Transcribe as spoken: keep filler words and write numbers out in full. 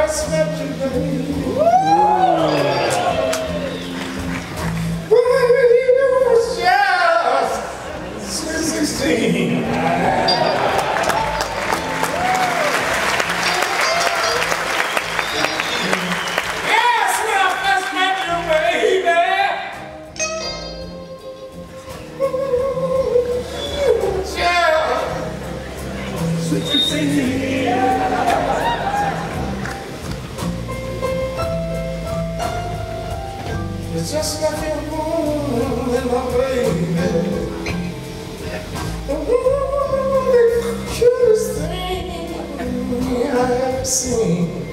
first met you, baby. When you was just sixteen. Yes, when I first met you, baby. Just sixteen. It's just like a moon in my baby. The cutest thing I have seen.